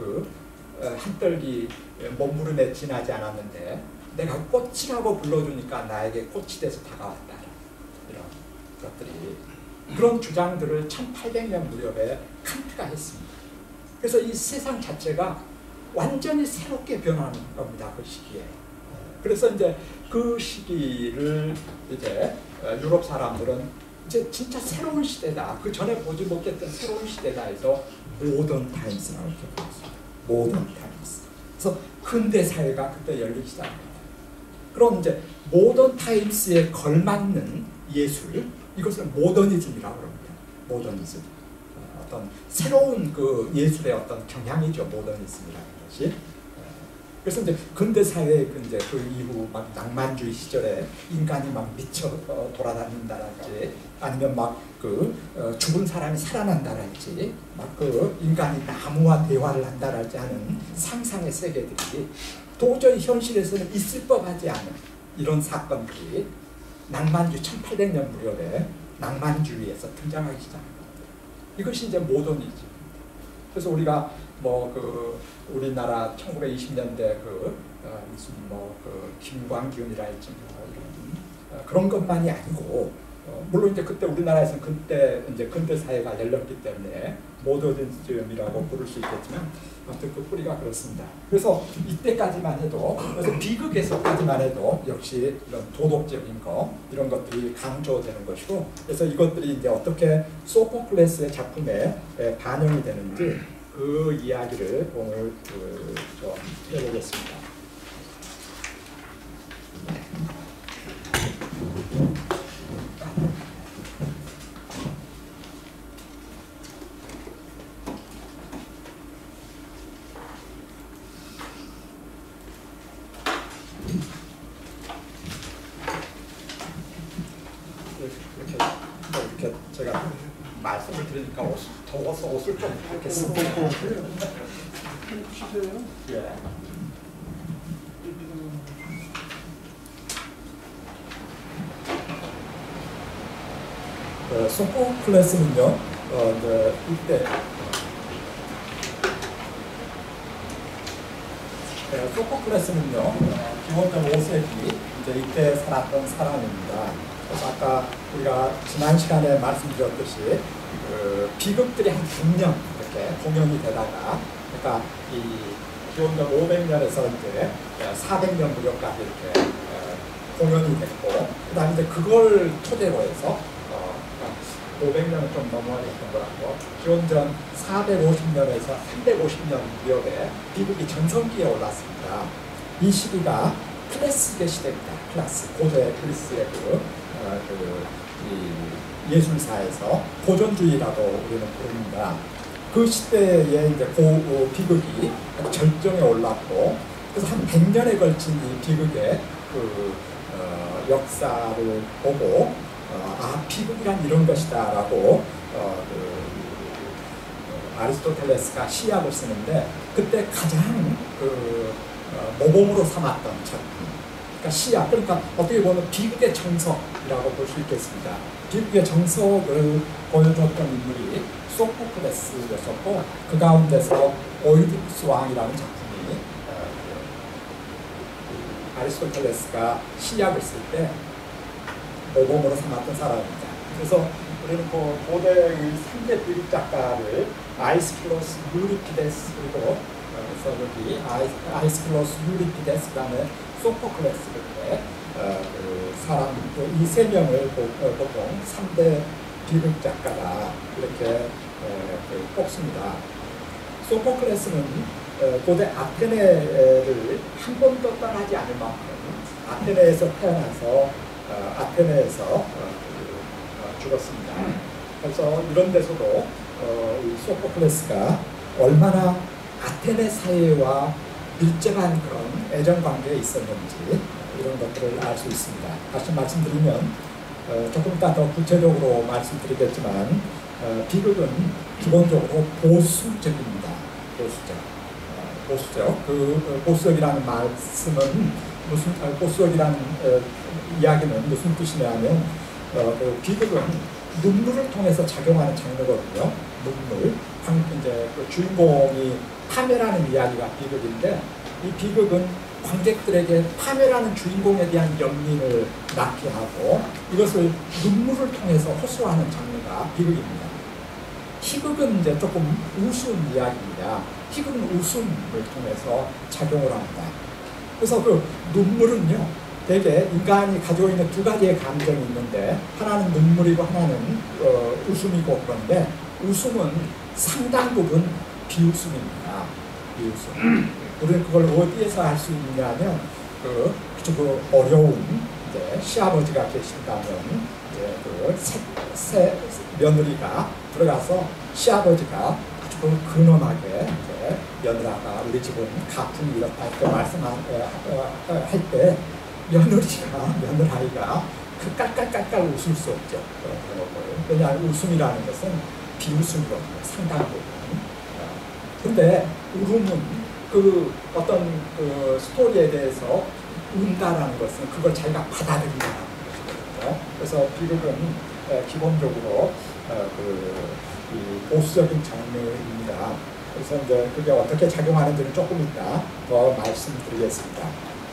한떨기 몸부림에 지나지 않았는데 내가 꽃이라고 불러주니까 나에게 꽃이 돼서 다가왔다. 이런 것들이 그런 주장들을 1800년 무렵에 칸트가 했습니다. 그래서 이 세상 자체가 완전히 새롭게 변하는 겁니다. 그 시기에. 그래서 이제 그 시기를 이제 유럽 사람들은 이제 진짜 새로운 시대다. 그 전에 보지 못했던 새로운 시대다 해서 모던 타임스라고 표현했습니다. 모던 타임스. 그래서 근대 사회가 그때 열리기 시작합니다. 그럼 이제 모던 타임스에 걸맞는 예술, 이것을 모더니즘이라고 합니다. 모더니즘. 어떤 새로운 그 예술의 어떤 경향이죠. 모더니즘이라는 것이. 그래서 이제 근대 사회의 이제 그 이후 막 낭만주의 시절에 인간이 막 미쳐 돌아다닌다랄지 아니면 막 죽은 사람이 살아난다랄지 막 인간이 나무와 대화를 한다랄지 하는 상상의 세계들이 도저히 현실에서는 있을 법하지 않은 이런 사건들이 낭만주의 1800년 무렵에 낭만주의에서 등장하기 시작합니다. 이것이 이제 모더니즘. 그래서 우리가 우리나라 1920년대 무슨 김광균이랄지 이런 그런 것만이 아니고 물론 이제 그때 우리나라에서는 그때 이제 근대 사회가 열렸기 때문에 모더니즘이라고 부를 수 있겠지만 아무튼 그 뿌리가 그렇습니다. 그래서 이때까지만 해도 그래서 비극에서까지만 해도 역시 이런 도덕적인 거 이런 것들이 강조되는 것이고 그래서 이것들이 이제 어떻게 소포클레스의 작품에 반영이 되는지 그 이야기를 오늘 좀 해보겠습니다. 이렇게 제가 말씀을 드리니까 더워서 옷을 좀 이렇게 쓰고 예. 소포클레스는요, 이때 소포클레스는요, 기원전 5세기 이때 살았던 사람입니다. 그래서 아까 우리가 지난 시간에 말씀드렸듯이 비극들이 한 6년 이렇게 공연이 되다가 그러니까 이 기원전 500년에서 이제 400년 무렵까지 이렇게 공연이 됐고 그다음에 이제 그걸 토대로 해서 500년은 좀 넘어갔던 거라고 기원전 450년에서 350년 무렵에 비극이 전성기에 올랐습니다. 이 시기가 클래식의 시대입니다. 클래식, 고대 그리스의 이 예술사에서 고전주의라고 우리는 부릅니다. 그 시대에 이제 비극이 절정에 올랐고 그래서 한 100년에 걸친 이 비극의 역사를 보고 비극이란 이런 것이다라고 아리스토텔레스가 시약을 쓰는데 그때 가장 모범으로 삼았던 작품. 그러니까 시약, 그러니까 어떻게 보면 비극의 정석이라고 볼 수 있겠습니다. 비극의 정석을 보여줬던 인물이 소포클레스였었고 그 가운데서 오이디푸스 왕이라는 작품이 아리스토텔레스가 시약을 쓸 때 모범으로 삼았던 사람입니다. 그래서 우리는 고대의 3대 비극 작가를 아이스킬로스, 유리피데스 그리고 그래서 여기 아이스킬로스, 유리피데스 그다음에 소포클레스 이렇게 이 세 명을 보통 3대 비극 작가다 이렇게 뽑습니다. 소포클레스는 고대 아테네를 한 번도 떠나지 않을 만큼 아테네에서 태어나서 아테네에서 죽었습니다. 그래서 이런 데서도 이 소포클레스가 얼마나 아테네 사회와 밀접한 그런 애정관계에 있었는지 이런 것들을 알 수 있습니다. 다시 말씀드리면 조금 이따 더 구체적으로 말씀드리겠지만 비극은 기본적으로 보수적입니다. 보수적. 보수적이라는 말씀은 무슨 보수적이라는 이야기는 무슨 뜻이냐면 그 비극은 눈물을 통해서 작용하는 장르거든요. 눈물. 이제 그 주인공이 파멸하는 이야기가 비극인데 이 비극은 관객들에게 파멸하는 주인공에 대한 연민을 낳게 하고 이것을 눈물을 통해서 호소하는 장르가 비극입니다. 희극은 이제 조금 우스운 이야기입니다. 희극은 웃음을 통해서 작용을 합니다. 그래서 그 눈물은요, 대개 인간이 가지고 있는 두 가지의 감정이 있는데 하나는 눈물이고 하나는 웃음이고 그런데 웃음은 상당 부분 비웃음입니다. 비웃음. 우리는 그걸 어디에서 할 수 있냐면 그 어려운 이제 시아버지가 계신다면 이제 그 새 며느리가 들어가서 시아버지가 아주 근엄하게 이제 며느라가 우리 집은 가풍이 이렇다 이렇게 말씀할 때 며느라이가 그 깔깔깔깔 웃을 수 없죠. 왜냐하면 웃음이라는 것은 비웃음이거든요. 상당 부분. 근데 울음은 그 어떤 그 스토리에 대해서 운다라는 것은 그걸 자기가 받아들인다는 것이거든요. 그래서 비극은 기본적으로 이 보수적인 장르입니다. 그래서 이제 그게 어떻게 작용하는지는 조금 이따 더 말씀드리겠습니다.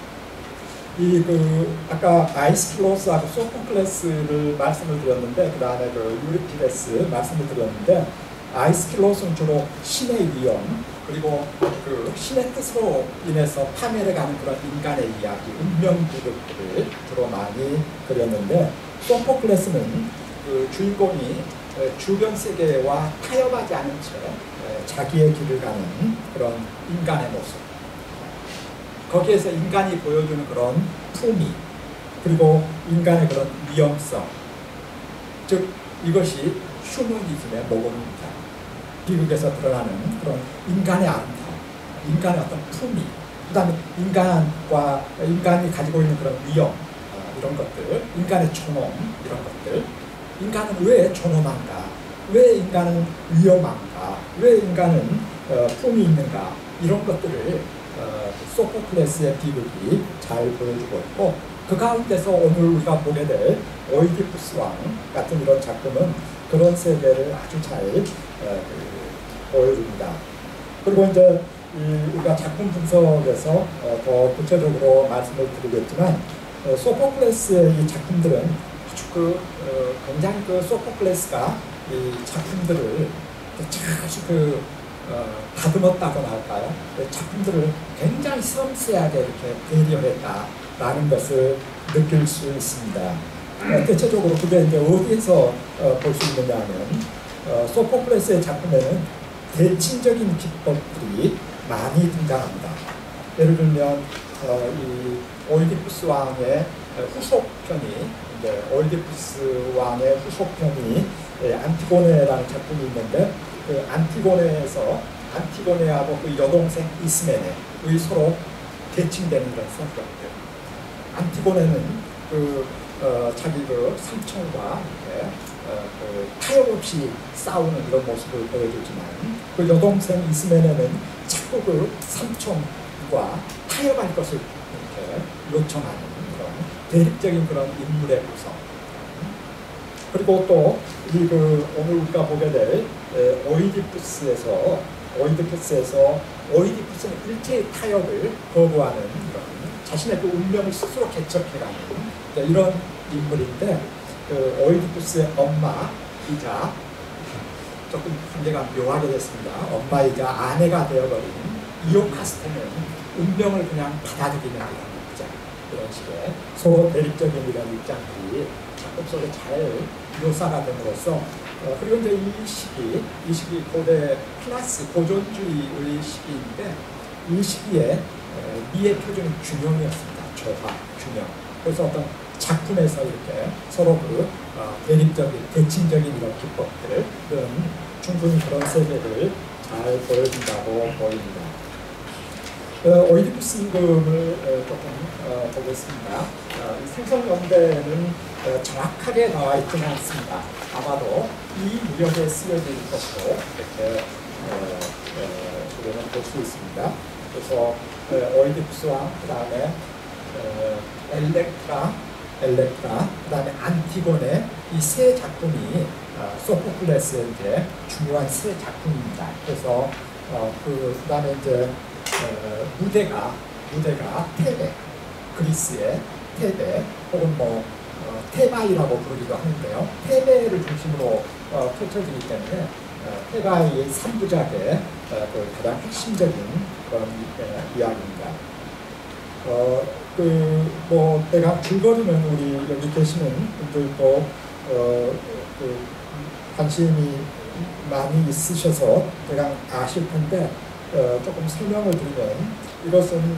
아까 아이스킬로스하고 소포클레스를 말씀을 드렸는데 그 다음에 그 유리피데스 말씀을 드렸는데 아이스킬로스는 주로 신의 위험 그리고 그 신의 뜻으로 인해서 파멸해가는 그런 인간의 이야기, 운명 비극들을 주로 많이 그렸는데 소포클레스는 그 주인공이 주변 세계와 타협하지 않은 채 자기의 길을 가는 그런 인간의 모습. 거기에서 인간이 보여주는 그런 품위 그리고 인간의 그런 위험성. 즉 이것이 휴머니즘의 모범입니다. 비극에서 드러나는 그런 인간의 아름다움, 인간의 어떤 품위, 그 다음에 인간이 가지고 있는 그런 위험, 이런 것들, 인간의 존엄, 이런 것들, 인간은 왜 존엄한가, 왜 인간은 위험한가, 왜 인간은 품이 있는가, 이런 것들을 소포클레스의 비극이 잘 보여주고 있고 그 가운데서 오늘 우리가 보게 될 오이디푸스 왕 같은 이런 작품은 그런 세계를 아주 잘 보여줍니다. 그리고 이제 우리가 작품 분석에서 더 구체적으로 말씀을 드리겠지만 소포클레스의 이 작품들은 아주 굉장히 소포클레스가 이 작품들을 아주 다듬었다고나 할까요? 작품들을 굉장히 섬세하게 이렇게 배려했다라는 것을 느낄 수 있습니다. 대체적으로 그게 이제 어디에서 볼 수 있느냐 하면 소포클레스의 작품에는 대칭적인 기법들이 많이 등장합니다. 예를 들면 이 오이디푸스 왕의 후속편이 이제 오이디푸스 왕의 후속편이 안티고네라는 작품이 있는데 그 안티고네하고 그 여동생 이스메네의 서로 대칭되는 그런 성격들. 안티고네는 자기 삼촌과 타협 없이 싸우는 그런 모습을 보여주지만 그 여동생 이스메네는 자꾸 그 삼촌과 타협할 것을 이렇게 요청하는 그런 대립적인 그런 인물의 구성. 그리고 또 오늘 우리가 보게 될 오이디푸스에서 오이디푸스는 일체의 타협을 거부하는 이런 자신의 그 운명을 스스로 개척해가는 이런 인물인데 그 오이디푸스의 엄마이자 조금 관계가 묘하게 됐습니다. 엄마이자 아내가 되어버린 이오카스테는 운명을 그냥 받아들이는 이런 입장, 이런 식의 서로 대립적인 이런 입장들이 작품 속에 잘 묘사가 됨으로써 그리고 이제 이 시기 고대 플러스 고전주의의 시기인데 이 시기에 미의 표준은 균형이었습니다. 조화, 균형. 그래서 어떤 작품에서 이렇게 서로 대칭적인 이런 기법들을 충분히 그런 세계를 잘 보여준다고 보입니다. 오이디푸스 임금을 조금 보겠습니다. 이 생성연대는 정확하게 나와 있지는 않습니다. 아마도 이 무렵에 쓰여질 것으로 이렇게 우리는 볼 수 있습니다. 그래서 오이디푸스 왕, 그 다음에 엘렉트라, 그다음에 안티고네 이 세 작품이 소포클레스의 이제 중요한 세 작품입니다. 그래서 그다음에 이제 무대가 테베, 그리스의 테베 혹은 뭐 테바이라고 부르기도 하는데요. 테베를 중심으로 펼쳐지기 때문에 테바이의 3부작의 그 가장 핵심적인 그런 이야기입니다. 뭐 내가 줄거리는 우리 여기 계시는 분들도 그 관심이 많이 있으셔서 대강 아실 텐데 조금 설명을 드리면 이것은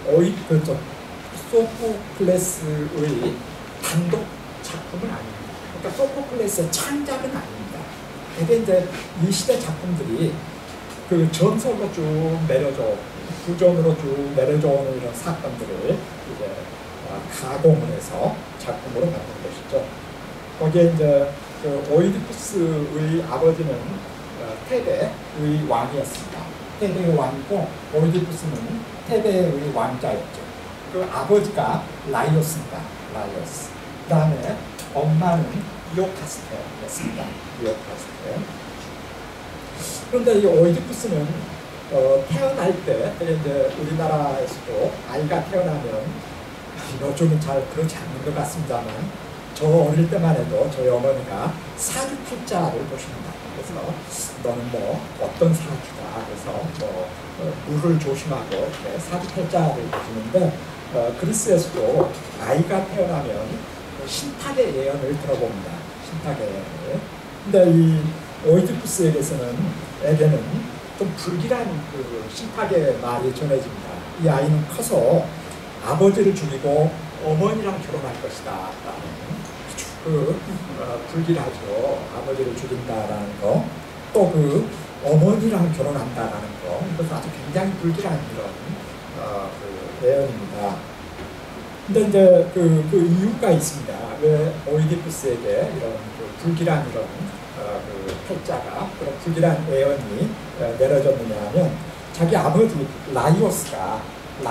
소포클레스의 단독 작품은 아닙니다. 그러니까 소포클레스의 창작은 아닙니다. 대개 이제 이 시대 작품들이 그 전설로 쭉 내려져 구전으로 쭉 내려져 오는 이런 사건들을 이제 가공을 해서 작품으로 만든 것이죠. 거기에 이제 그 오이디푸스의 아버지는 테베의 왕이었습니다. 테베의 왕이고 오이디푸스는 테베의 왕자였죠. 그 아버지가 라이오스입니다. 라이오스. 그 다음에 엄마는 이오카스테였습니다. 이오카스테. 그런데 이 오이디푸스는 태어날 때 이제 우리나라에서도 아이가 태어나면 요즘은 잘 그렇지 않는 것 같습니다만 저 어릴 때만 해도 저희 어머니가 사주팔자를 보십니다. 그래서 너는 뭐 어떤 사주다. 그래서 뭐 물을 조심하고 이렇게 사주팔자를 보시는데 그리스에서도 아이가 태어나면 신탁의 예언을 들어봅니다. 신탁의 예언을. 근데 이 오이디푸스에게는 좀 불길한 그 신탁의 말이 전해집니다. 이 아이는 커서 아버지를 죽이고 어머니랑 결혼할 것이다. 라는 불길하죠. 아버지를 죽인다라는 거. 또 그 어머니랑 결혼한다라는 거. 이것은 아주 굉장히 불길한 이런 그 예언입니다. 근데 이제 그 이유가 있습니다. 왜 오이디푸스에게 이런 그 불길한 이런 그 팔자가 그런 불길한 예언이 내려졌느냐 하면 자기 아버지 라이오스가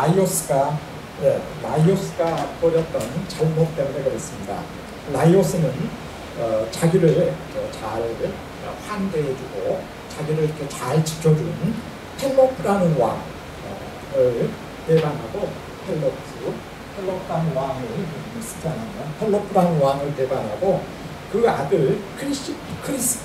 벌였던 잘못 때문에 그렇습니다. 라이오스는 자기를 잘 환대해주고 자기를 이렇게 잘 지켜준 펠로프라는 왕을 배반하고 펠로프라는 왕을 쓰잖아요. 펠로프라는 왕을 배반하고 그 아들 크리스포스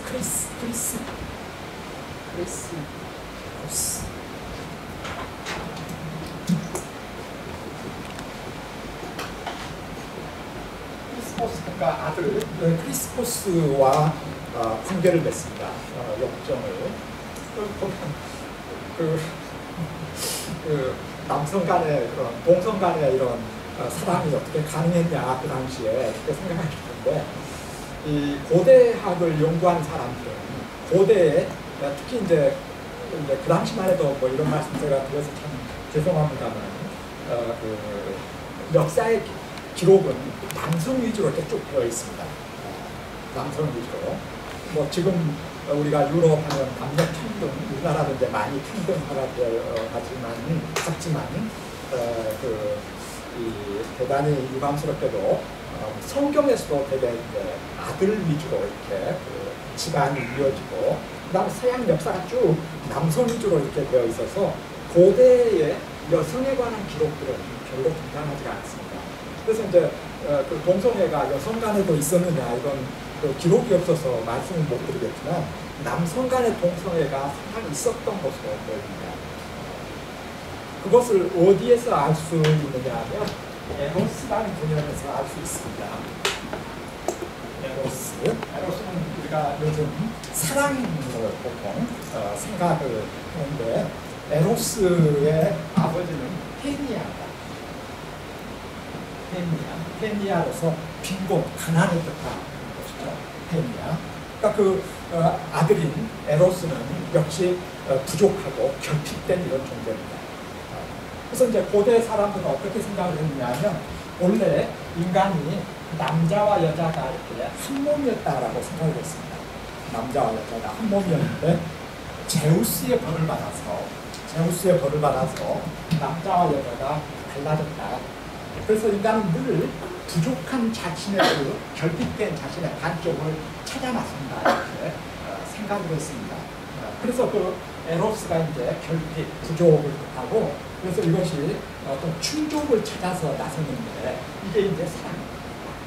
그러니까 아들 크리스포스와 관계를 맺습니다. 역정을 그 남성 간의 그런 동성 간의 이런 사랑이 어떻게 가능했냐 그 당시에 그렇게 생각했는데 이 고대학을 연구한 사람들은 고대에 특히 이제 그 당시만 해도 뭐 이런 말씀 제가 드려서 참 죄송합니다만 그 역사의 기록은 남성 위주로 이렇게 쭉 되어 있습니다. 남성 위주로. 뭐 지금 우리가 유럽 하면 남녀 평등, 우리나라도 이제 많이 평등화가 되었지만 이 대단히 유감스럽게도 성경에서도 되게 이제 아들 위주로 이렇게 그 집안이 이어지고 그다음 서양 역사가 쭉 남성 위주로 이렇게 되어 있어서 고대의 여성에 관한 기록들은 별로 등장하지 않습니다. 그래서 이제 그 동성애가 여성 간에도 있었느냐 이런 그 기록이 없어서 말씀을 못 드리겠지만 남성 간의 동성애가 상당히 있었던 것으로 보입니다. 그것을 어디에서 알 수 있느냐 하면 에로스라는 개념에서 알 수 있습니다. 에로스는 우리가 요즘 사랑으로 보통 생각을 하는데 에로스의 아버지는 페니아다. 페니아로서 빈곤, 가난을 뜻하는 것이죠. 페니아. 그러니까 그 아들인 에로스는 역시 부족하고 결핍된 이런 존재입니다. 그래서 이제 고대 사람들은 어떻게 생각을 했냐면 원래 인간이 남자와 여자가 이렇게 한 몸이었다라고 생각을 했습니다. 남자와 여자가 한 몸이었는데 제우스의 벌을 받아서 남자와 여자가 달라졌다. 그래서 인간은 늘 부족한 자신의 그 결핍된 자신의 반쪽을 찾아 나선다 이렇게 생각을 했습니다. 그래서 그 에로스가 이제 결핍, 부족을 뜻하고 그래서 이것이 어떤 충족을 찾아서 나섰는데 이게 이제 사랑입니다.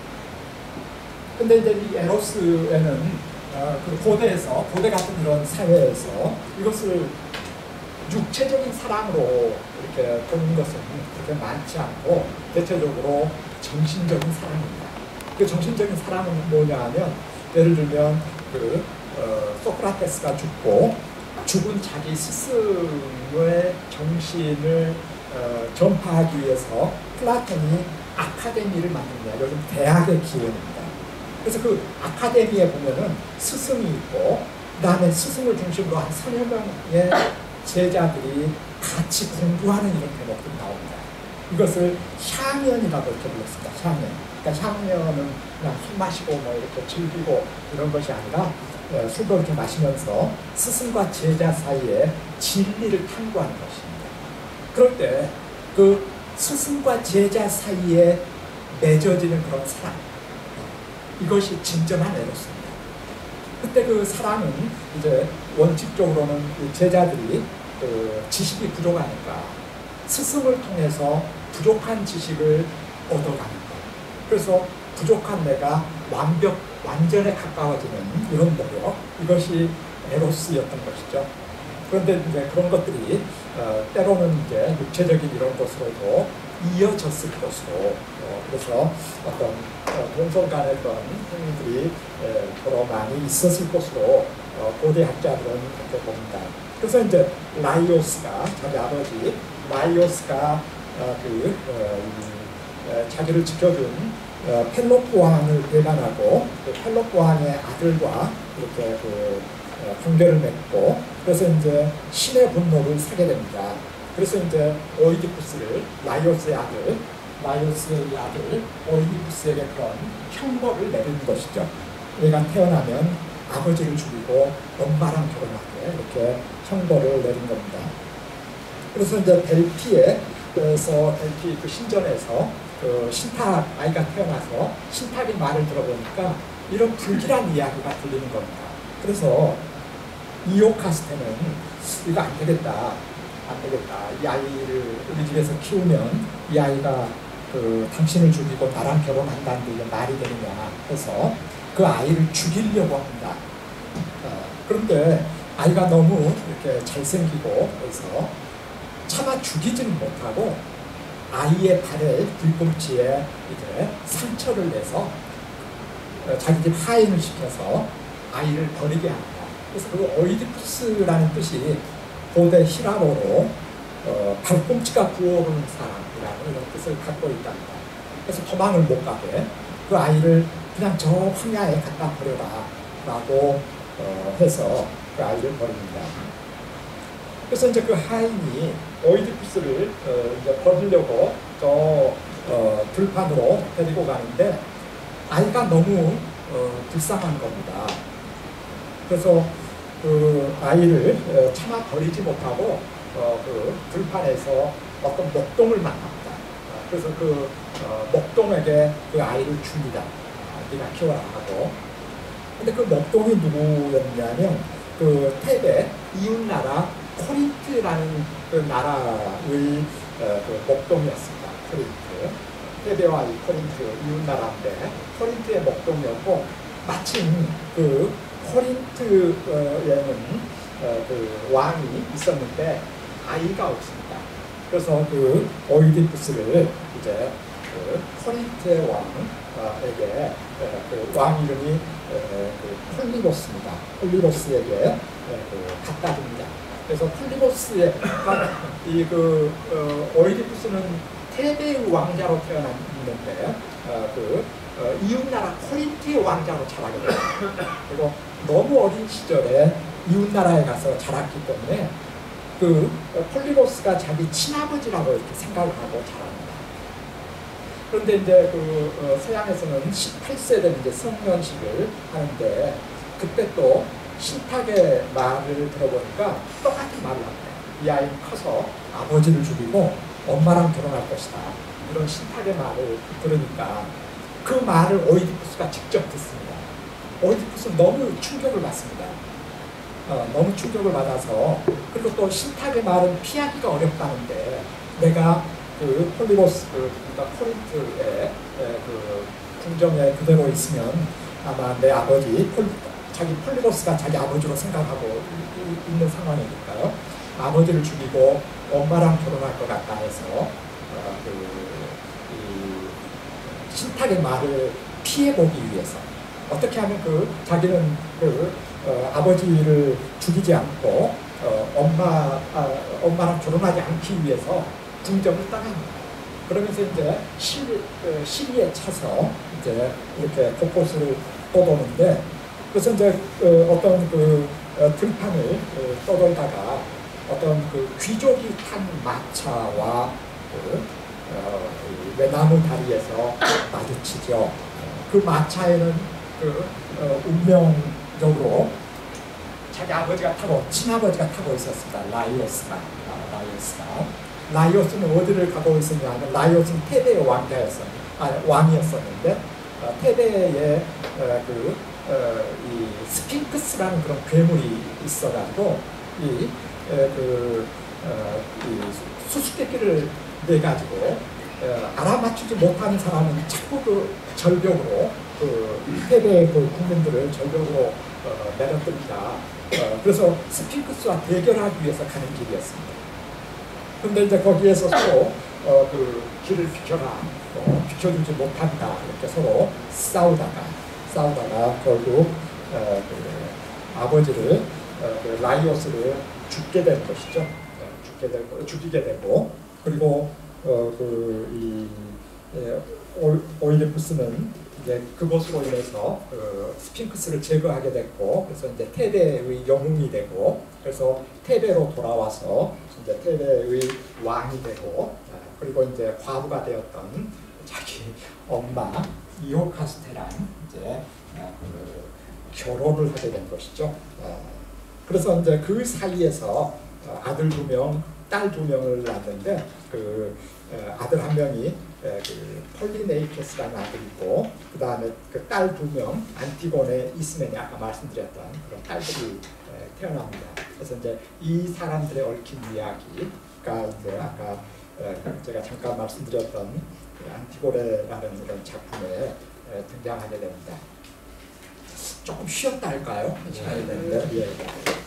근데 이제 이 에로스에는 그 고대 같은 이런 사회에서 이것을 육체적인 사랑으로 이렇게 보는 것은 그렇게 많지 않고 대체적으로 정신적인 사랑입니다. 그 정신적인 사랑은 뭐냐 하면 예를 들면 소크라테스가 죽고 죽은 자기 스승의 정신을 전파하기 위해서 플라톤이 아카데미를 만듭니다. 요즘 대학의 기원입니다. 그래서 그 아카데미에 보면은 스승이 있고 그 다음에 스승을 중심으로 한 3여 명의 제자들이 같이 공부하는 이런 대목들이 나옵니다. 이것을 향연이라고 이렇게 불렀습니다. 향연. 그러니까 향연은 그냥 술 마시고 뭐 이렇게 즐기고 이런 것이 아니라 술도 이렇게 마시면서 스승과 제자 사이에 진리를 탐구하는 것입니다. 그럴 때 그 스승과 제자 사이에 맺어지는 그런 사랑, 이것이 진정한 에로스입니다. 그때 그 사랑은 이제 원칙적으로는 제자들이 지식이 부족하니까 스승을 통해서 부족한 지식을 얻어가는 것. 그래서 부족한 내가 완전에 가까워지는 이런 노력, 이것이 에로스였던 것이죠. 그런데 이제 그런 것들이 때로는 이제 육체적인 이런 것으로도 이어졌을 것으로 그래서 어떤 동성 간의 그런 행위들이 더러 많이 있었을 것으로 고대 학자들은 그렇게 봅니다. 그래서 이제 라이오스가 자기 아버지 라이오스가 자기를 지켜준 펠로프 왕을 배반하고 펠로프 왕의 아들과 이렇게 관계를 맺고 그래서 이제 신의 분노를 사게 됩니다. 그래서 이제 오이디푸스를 라이오스의 아들 오이디푸스에게 그런 형벌을 내리는 것이죠. 얘가 태어나면 아버지를 죽이고 엄마랑 결혼하게 이렇게 형벌을 내린 겁니다. 그래서 이제 델피 그 신전에서 신탁 아이가 태어나서 신탁의 말을 들어보니까 이런 불길한 이야기가 들리는 겁니다. 그래서 이오카스테는 이거 안 되겠다. 이 아이를 우리 집에서 키우면 이 아이가 당신을 죽이고 나랑 결혼한다는데 이게 말이 되느냐 해서 그 아이를 죽이려고 합니다. 그런데 아이가 너무 이렇게 잘생기고 해서 차마 죽이지는 못하고 아이의 발에 뒤꿈치에 이제 상처를 내서 자기 집 하인을 시켜서 아이를 버리게 합니다. 그래서 그 오이디푸스라는 뜻이 고대 히라보로 발꿈치가 부어오르는 사람이라는 이런 뜻을 갖고 있답니다. 그래서 도망을 못 가게 그 아이를 그냥 저 황야에 갖다 버려라 라고 해서 그 아이를 버립니다. 그래서 이제 그 하인이 오이디푸스를 이제 버리려고 저 들판으로 데리고 가는데 아이가 너무 불쌍한 겁니다. 그래서 그 아이를 차마 버리지 못하고 그 들판에서 어떤 목동을 만납니다. 그래서 그 목동에게 그 아이를 줍니다. 네가 키워라 하고. 근데 그 목동이 누구였냐면 그 테베 이웃나라 코린트라는 그 나라의 그 목동이었습니다. 코린트. 테베와 이 코린트 이웃나라인데 코린트의 목동이었고 마침 그 코린트에는 그 왕이 있었는데 아이가 없습니다. 그래서 그 오이디푸스를 이제 그 코린트의 왕에게 그 왕 이름이 그 폴리보스입니다. 폴리보스에게 갖다 줍니다. 그래서 폴리보스의 이 오이디푸스는 테베의 왕자로 태어났는데 이웃나라 코린트의 왕자로 자라게 됩니다. 그리고 너무 어린 시절에 이웃나라에 가서 자랐기 때문에 그 폴리보스가 자기 친아버지라고 이렇게 생각을 하고 자랍니다. 그런데 이제 서양에서는 18세 된 이제 성년식을 하는데 그때 또 신탁의 말을 들어보니까 똑같은 말을 합니다. 이 아이는 커서 아버지를 죽이고 엄마랑 결혼할 것이다. 이런 신탁의 말을 들으니까 그 말을 오이디푸스가 직접 듣습니다. 오이디푸스는 너무 충격을 받습니다. 너무 충격을 받아서 그리고 또 신탁의 말은 피하기가 어렵다는데 내가 그 폴리보스 그러니까 코린트의 그 궁정에 그대로 있으면 아마 내 아버지 자기 폴리보스가 자기 아버지로 생각하고 있는 상황이니까요. 아버지를 죽이고 엄마랑 결혼할 것 같다 해서 이 신탁의 말을 피해보기 위해서 어떻게 하면 자기는 아버지를 죽이지 않고 엄마랑 결혼하지 않기 위해서 궁정을 떠납니다. 그러면서 이제 시리에 차서 이제 이렇게 곳곳을 떠도는데 그래서 이제 어떤 들판을 떠돌다가 어떤 귀족이 탄 마차와 외나무 다리에서 마주치죠. 그 마차에는 운명적으로 자기 아버지가 타고 친아버지가 타고 있었습니다. 라이오스가. 라이오스는 어디를 가고 있었냐면 라이오스는 테베의 왕이었었는데 테베에 이 스핑크스라는 그런 괴물이 있어가지고 이 수수께끼를 내 가지고 알아맞추지 못하는 사람은 자꾸 절벽으로 테베의 국민들을 절벽으로 내려듭니다. 그래서 스핑크스와 대결하기 위해서 가는 길이었습니다. 근데 이제 거기에서 서로 길을 비켜라, 비켜주지 못한다 이렇게 서로 싸우다가 결국 아버지를 라이오스를 죽게 된 것이죠. 죽이게 되고 그리고 오이디푸스는 이제 그것으로 인해서 스핑크스를 제거하게 됐고 그래서 이제 테베의 영웅이 되고 그래서 테베로 돌아와서 이제 테베의 왕이 되고 그리고 이제 과부가 되었던 자기 엄마 이오카스테랑 이제 결혼을 하게 된 것이죠. 그래서 이제 그 사이에서 아들 2명, 딸 2명을 낳았는데 아들 1명이 폴리네이케스라는 아들이 있고 그 다음에 딸 2명 안티고네, 이스메니 아까 말씀드렸던 그런 딸들이 태어납니다. 그래서 이제 이 사람들의 얽힌 이야기가 이제 아까 제가 잠깐 말씀드렸던 안티고네라는 이런 작품에 등장하게 됩니다. 조금 쉬었다 할까요? 예.